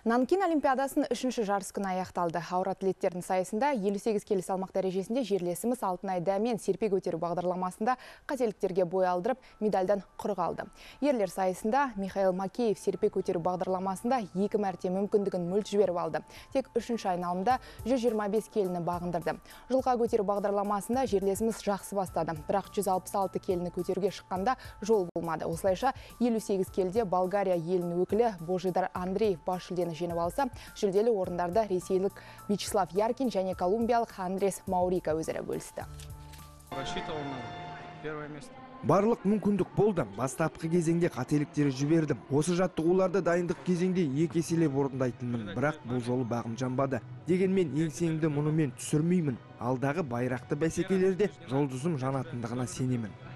Нанкин Олимпиадасын 3-ші жарыс күні аяқталды. Ауыр атлеттердің сайысында 58 келі салмақ дәрежесінде жерлесіміз Алтынай Дәмен серпе көтеру бағдарламасында қателіктерге бой алдырып, медальдан құр қалды. Ерлер сайысында Михаил Макеев серпе көтеру бағдарламасында 2 мәрте мүмкіндігін мүлт жіберіп алды. Тек 3-ші айналымда 125 келіні бағындырды. Жылға көтеру бағдарламасында жерлесіміз жақсы бастады. Бірақ 166 келіні көтеруге шыққанда жол болмады. Осылайша 58 келіде Болгария елінің өкілі Божидар Андреев бас жүлдені женіп алса, жүлделі орындарда ресейлік Вячеслав Яркин және колумбиялық Андрес Маурика өзара бөлісті. Барлық мүмкіндік болды. Бастапқы кезеңде қателіктері жібердім. Осы жаттығуларды дайындық кезеңде 2 еселеп орындайтынмын, бірақ бұл жолы бағым жанбады. Дегенмен еңсеңді мұнымен түсірмеймін. Алдағы байрақты бәсекелерде жұлдызым жанатындығына сенемін.